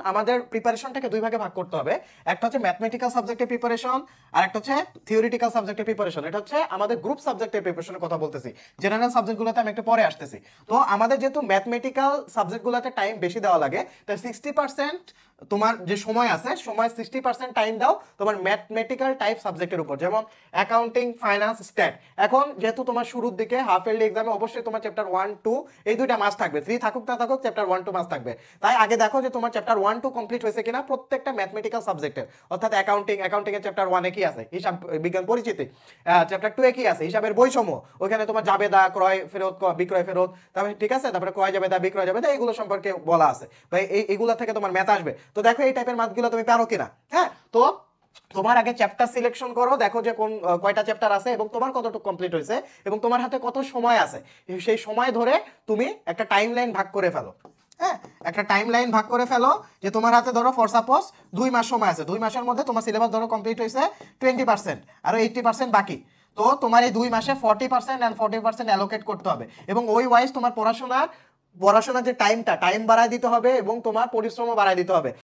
আমাদের প্রিপারেশনটাকে দুই ভাগে ভাগ করতে হবে। একটা হচ্ছে ম্যাথমেটিক্যাল সাবজেক্টের প্রিপারেশন, আর একটা হচ্ছে থিওরিটিক্যাল সাবজেক্টের প্রিপারেশন। এটা হচ্ছে আমাদের গ্রুপ সাবজেক্টের প্রিপারেশনের কথা বলতেছি, জেনারেল সাবজেক্টগুলোতে আমি একটু পরে আসতেছি। তো আমাদের যেহেতু ম্যাথমেটিক্যাল সাবজেক্টগুলোতে টাইম বেশি দেওয়া লাগে, তাই 60% তোমার যে সময় আছে, সময় 60% টাইম দাও তোমার ম্যাথমেটিক্যাল টাইপ সাবজেক্টের উপর, যেমন অ্যাকাউন্টিং, ফাইন্যান্স, স্ট্যাট। এখন যেহেতু তোমার শুরুর দিকে হাফ ইয়ারলি এক্সামে অবশ্যই তোমার চ্যাপ্টার 1-2 এই দুইটা মাস থাকবে, 3 থাকুক না থাকুক চ্যাপ্টার 1-2 মাস থাকবে। তাই আগে দেখো যে তোমার চ্যাপ্টার 1-2 কমপ্লিট হয়েছে কিনা প্রত্যেকটা ম্যাথমেটিক্যাল সাবজেক্টের, অর্থাৎ অ্যাকাউন্টিং এর চ্যাপ্টার 1 এ কি আছে, হিসাব বিজ্ঞান পরিচিতি। চ্যাপ্টার 2 এ কি আছে, হিসাবের বৈষম্য, ওখানে তোমার জাবেদা, ক্রয় ফেরত, বিক্রয় ফেরত, তারপরে ঠিক আছে, তারপরে ক্রয় জাবেদা, বিক্রয় জাবেদা, এগুলো সম্পর্কে বলা আছে। ভাই এইগুলা থেকে তোমার ম্যাথ আসবে। তো দেখো এই টাইপের ম্যাথগুলো তুমি পারো কিনা। হ্যাঁ, তো তোমার আগে চ্যাপ্টার সিলেকশন করো, দেখো যে কোন কয়টা চ্যাপ্টার আছে এবং তোমার কতটুকু কমপ্লিট হয়েছে এবং তোমার হাতে কত সময় আছে। সেই সময় ধরে তুমি একটা টাইম লাইন ভাগ করে ফেলো। হ্যাঁ, একটা টাইম লাইন ভাগ করে ফেলো যে তোমার হাতে ধরো ফর সাপোজ 2 মাস সময় আছে, 2 মাসের মধ্যে তোমার সিলেবাস ধরো কমপ্লিট হয়েছে 20%, আর 80% বাকি। তো তোমার এই 2 মাসে 40% এন্ড 40% অ্যালোকেট করতে হবে এবং ওই ওয়াইজ তোমার পড়াশোনার যে টাইম বাড়ায় দিতে হবে এবং তোমার পরিশ্রমও বাড়ায় দিতে হবে।